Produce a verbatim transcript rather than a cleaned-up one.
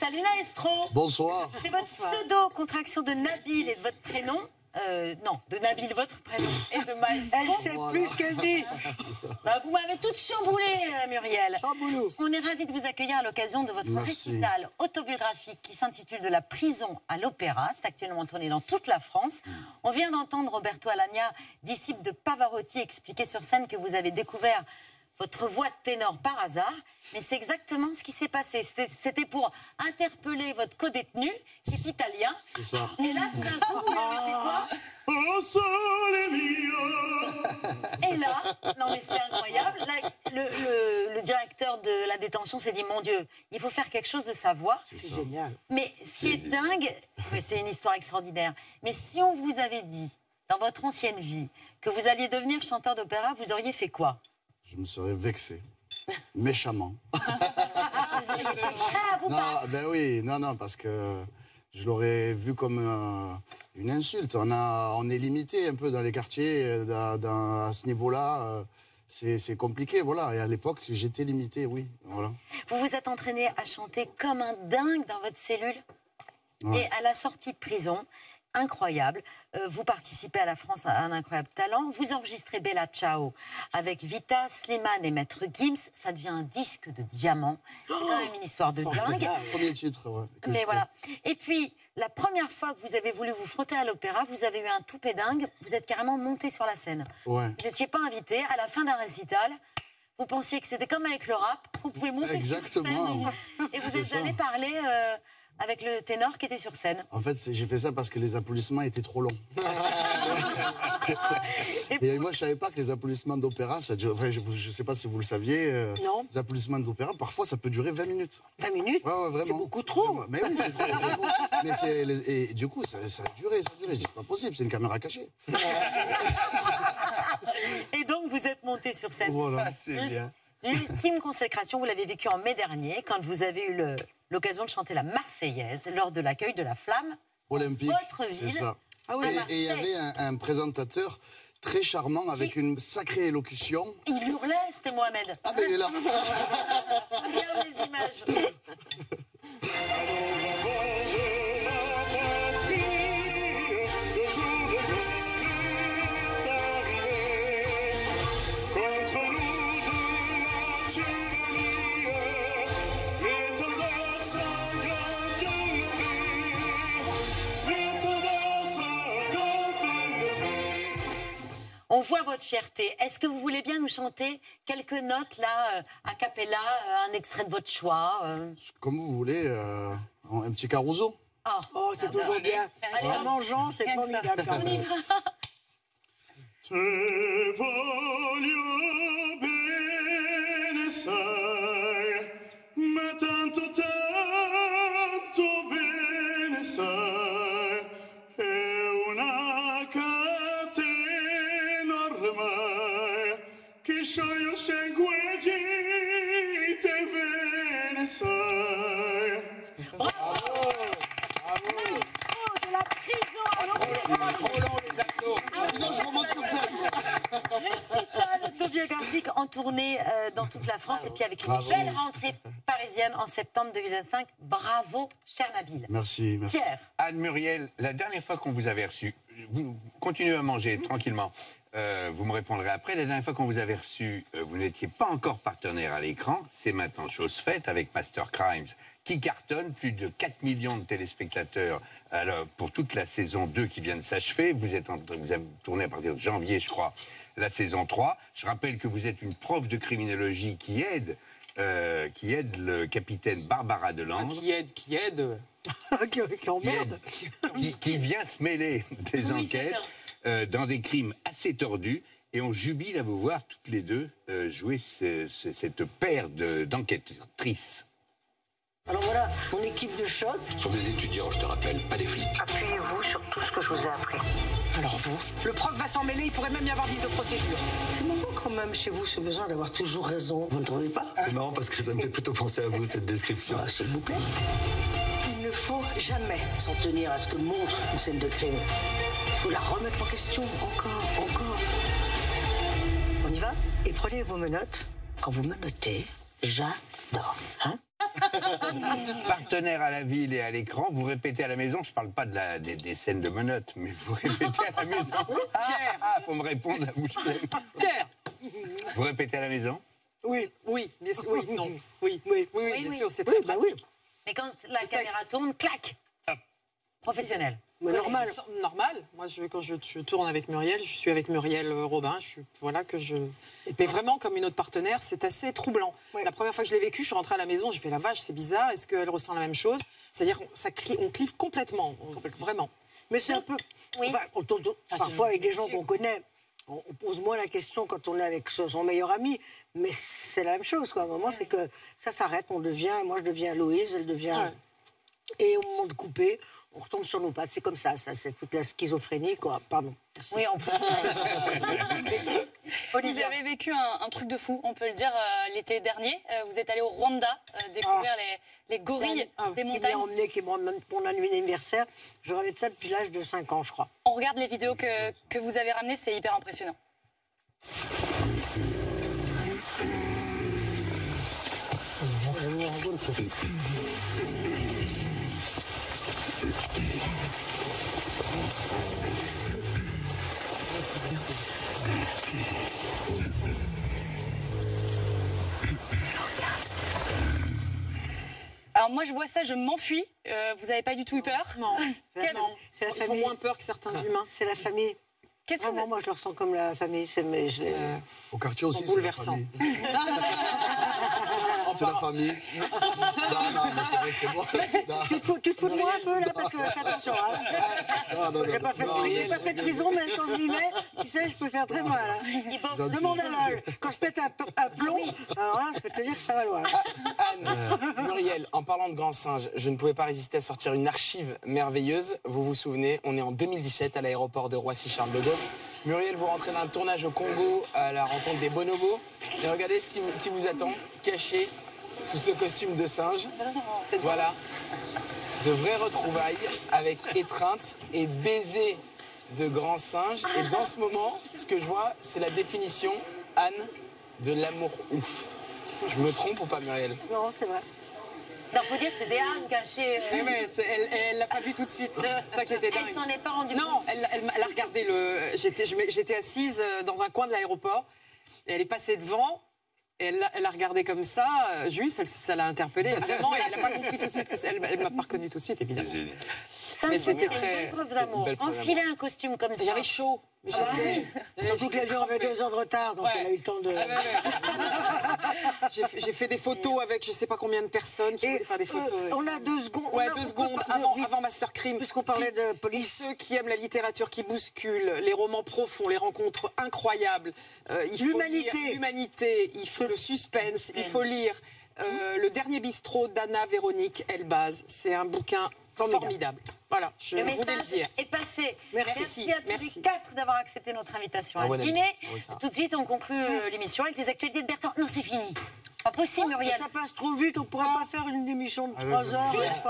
Salut Maestro. Bonsoir. C'est votre pseudo, contraction de Nabil et de votre prénom. Euh, non, de Nabil, votre prénom, et de Maestro. Elle sait voilà. plus ce qu'elle dit. Bah, vous m'avez toute chamboulée, Muriel. Chamboulou. On est ravis de vous accueillir à l'occasion de votre Merci. récital autobiographique qui s'intitule De la prison à l'opéra. C'est actuellement tourné dans toute la France. Mm. On vient d'entendre Roberto Alagna, disciple de Pavarotti, expliquer sur scène que vous avez découvert votre voix de ténor par hasard, mais c'est exactement ce qui s'est passé. C'était pour interpeller votre co-détenu, qui est italien. C'est ça. Et là, tout d'un coup, vous lui avez fait quoi? Oh, sole mio. Et là, non mais c'est incroyable, là, le, le, le directeur de la détention s'est dit, mon Dieu, il faut faire quelque chose de sa voix. C'est génial. Mais ce qui est dingue, c'est une histoire extraordinaire, mais si on vous avait dit, dans votre ancienne vie, que vous alliez devenir chanteur d'opéra, vous auriez fait quoi? Je me serais vexé, méchamment. Vous auriez été prêt à vous Non, battre. ben oui, non, non, parce que je l'aurais vu comme euh, une insulte. On, a, on est limité un peu dans les quartiers, dans, dans, à ce niveau-là. Euh, c'est compliqué, voilà. Et à l'époque, j'étais limité, oui, voilà. Vous vous êtes entraîné à chanter comme un dingue dans votre cellule. Ouais. Et à la sortie de prison, incroyable, euh, vous participez à la France à un incroyable talent, vous enregistrez Bella Ciao avec Vita, Slimane et Maître Gims, ça devient un disque de diamant, c'est quand même une histoire de dingue. Premier titre, ouais. Mais voilà. Et puis, la première fois que vous avez voulu vous frotter à l'opéra, vous avez eu un toupet dingue, vous êtes carrément monté sur la scène. Ouais. Vous n'étiez pas invité, à la fin d'un récital, vous pensiez que c'était comme avec le rap, vous pouvez monter Exactement. sur scène et, et vous n'êtes jamais parlé... Euh, avec le ténor qui était sur scène. En fait, j'ai fait ça parce que les applaudissements étaient trop longs. et, et moi, je savais pas que les applaudissements d'opéra, ça dure... Enfin, je ne sais pas si vous le saviez. Euh, non. Les applaudissements d'opéra, parfois, ça peut durer vingt minutes. vingt minutes? Ouais, ouais, vraiment. C'est beaucoup trop. Mais oui, c'est trop. Mais c'est les... Et du coup, ça, ça a duré, ça a duré. Je dis, c'est pas possible, c'est une caméra cachée. Et donc, vous êtes monté sur scène. Voilà. Ah, c'est bien. L'ultime consécration, vous l'avez vécu en mai dernier, quand vous avez eu l'occasion de chanter la Marseillaise lors de l'accueil de la Flamme olympique. Votre ville. C'est ça. Ah oui, et il y avait un, un présentateur très charmant avec une sacrée élocution. Il hurlait, c'était Mohamed. Ah ben il est là. Regarde les images. On voit votre fierté. Est-ce que vous voulez bien nous chanter quelques notes, là, euh, a cappella, euh, un extrait de votre choix euh... Comme vous voulez, euh, un petit Caruso. Oh, oh c'est toujours allez, bien. Allez, en mangeant, c'est formidable. On y va. Te voglio bene, sai, ma tanto, tanto bene, sai, è una catena ormai che scioglie sangue te bene, sai. Bravo! Bravo! Maestro de la prison à l'opéra. Trop long les abdos. Sinon je remonte sur scène. Récital autobiographique en tournée euh, dans toute la France et puis avec une Bravo. belle rentrée parisienne en septembre deux mille vingt-cinq. Bravo, cher Nabil. Merci, merci. Pierre. Anne Muriel, la dernière fois qu'on vous avait reçu, vous continuez à manger tranquillement, euh, vous me répondrez après, la dernière fois qu'on vous avait reçu, euh, vous n'étiez pas encore partenaire à l'écran, c'est maintenant chose faite avec Master Crimes, qui cartonne, plus de quatre millions de téléspectateurs alors, pour toute la saison deux qui vient de s'achever. Vous, êtes en, vous avez tourné à partir de janvier, je crois, la saison trois. Je rappelle que vous êtes une prof de criminologie qui aide, euh, qui aide le capitaine Barbara Delandre. Qui aide, qui aide qui, qui emmerde. Qui, qui vient se mêler des Oui, enquêtes euh, dans des crimes assez tordus. Et on jubile à vous voir toutes les deux euh, jouer ce, ce, cette paire d'enquêtrices. Alors voilà, mon équipe de choc. Ce sont des étudiants, je te rappelle, pas des flics. Appuyez-vous sur tout ce que je vous ai appris. Alors vous, le proc va s'en mêler, il pourrait même y avoir vice de procédure. C'est marrant quand même chez vous ce besoin d'avoir toujours raison. Vous ne trouvez pas? C'est marrant parce que ça me fait plutôt penser à vous, cette description. Ah, s'il vous plaît. Il ne faut jamais s'en tenir à ce que montre une scène de crime. Il faut la remettre en question, encore, encore. On y va? Et prenez vos menottes. Quand vous menotez, j'adore, hein? Partenaire à la ville et à l'écran, vous répétez à la maison, je parle pas de la, des, des scènes de menottes, mais vous répétez à la maison. Ah, ah, faut me répondre la bouche pleine. Pierre. Vous répétez à la maison? Oui, oui, bien sûr, oui, non, oui, Oui. oui, oui, bien oui. sûr, c'est Oui, très bah pratique. oui. Mais quand la caméra tourne, clac. Professionnel. Mais normal. C'est normal. Moi, je, quand je, je tourne avec Muriel, je suis avec Muriel euh, Robin. Je suis, voilà que je. Mais vraiment, comme une autre partenaire, c'est assez troublant. Ouais. La première fois que je l'ai vécu, je suis rentrée à la maison, j'ai fait la vache, c'est bizarre. Est-ce qu'elle ressent la même chose? C'est-à-dire, qu'on- ça cli- on clive complètement, on- vraiment. Mais c'est un peu. Oui. Enfin, on- on- on- c'est parfois, avec des gens monsieur. qu'on connaît, on, on pose moins la question quand on est avec son son meilleur ami. Mais c'est la même chose, quoi. À un moment, c'est que ça s'arrête, on devient. Moi, je deviens Louise, elle devient. Ouais. Et au moment de couper, on retombe sur nos pattes. C'est comme ça, ça c'est toute la schizophrénie, quoi. Pardon. Merci. Oui, en plus. Vous Olivia. avez vécu un, un truc de fou, on peut le dire, euh, l'été dernier. Euh, vous êtes allé au Rwanda euh, découvrir les, les gorilles C'est un- des Qui m'a montagnes. emmené, qui m'a emmené pour mon anniversaire. Je rêvais de ça depuis l'âge de cinq ans, je crois. On regarde les vidéos que, que vous avez ramenées, c'est hyper impressionnant. Alors moi je vois ça, je m'enfuis. Euh, vous n'avez pas du tout eu peur? Non, Quel- non. C'est la Ils font famille. moins peur que certains humains. C'est la famille. Qu'est-ce que vous Vraiment, moi, je le ressens comme la famille. C'est mais je l'ai- Euh, Au quartier aussi, c'est la bouleversant. famille. C'est la famille. Non, non, mais c'est vrai que c'est moi. Non. Tu te fous, tu te fous de moi un peu là parce que fais attention. Hein. Non, non, J'ai non, pas, fait de, non, pri- j'ai mais- pas fait de prison, mais quand je m'y mets, tu sais, je peux faire très mal. Hein. Gentil. Demande à Lol. Quand je pète un, p- un plomb, alors là, je peux te dire que ça va loin. Anne, euh, Muriel, en parlant de grands singes, je ne pouvais pas résister à sortir une archive merveilleuse. Vous vous souvenez, on est en deux mille dix-sept à l'aéroport de Roissy-Charles de Gaulle. Muriel, vous rentrez d'un tournage au Congo à la rencontre des bonobos. Et regardez ce qui, vous- qui vous attend, caché sous ce costume de singe. Voilà. De vraies retrouvailles avec étreinte et baiser de grands singes. Et dans ce moment, ce que je vois, c'est la définition, Anne, de l'amour ouf. Je me trompe ou pas, Muriel? Non, c'est vrai. Il faut dire que c'est des ânes cachées. mais ouais, c'est- elle, elle l'a pas vu tout de suite. C'est ça qui était dingue. Elle s'en est pas rendue Non, compte. elle, elle, elle a regardé le. J'étais, je m'ai- j'étais assise euh, dans un coin de l'aéroport. Et elle est passée devant. Et elle, l'a- elle a regardé comme ça, euh, juste, elle- ça l'a interpellée, évidemment, et elle n'a pas compris tout de suite. Que c'est- elle elle m'a pas reconnue tout de suite, évidemment. Ça, mais c'est c'était une très- belle preuve d'amour. belle preuve Enfiler un costume comme ça. J'avais chaud. Mais j'étais- Surtout que l'avion avait deux heures de retard, donc Ouais. elle a eu le temps de. Ah, ouais, ouais. J'ai fait- J'ai fait des photos avec je sais pas combien de personnes qui Et, voulaient faire des photos. euh, on a deux secondes. Ouais, on a- deux on peut secondes pas- avant, vite, avant Master Crime. Puisqu'on parlait de Pour police. ceux qui aiment la littérature qui bouscule, les romans profonds, les rencontres incroyables, euh, il faut L'humanité. lire l'humanité, il faut le suspense, il faut lire euh, Le dernier bistrot d'Anna Véronique Elbaz. C'est un bouquin Formidable. formidable. Voilà, je Le voulais le message dire. est passé. Merci. à tous Merci. les quatre d'avoir accepté notre invitation à Ah, bon dîner. ami. Oui, ça. Tout de suite, on conclut euh, l'émission avec les actualités de Bertrand. Non, c'est fini. Pas possible, Muriel. Ça passe trop vite, on pourrait pas faire une émission de trois heures.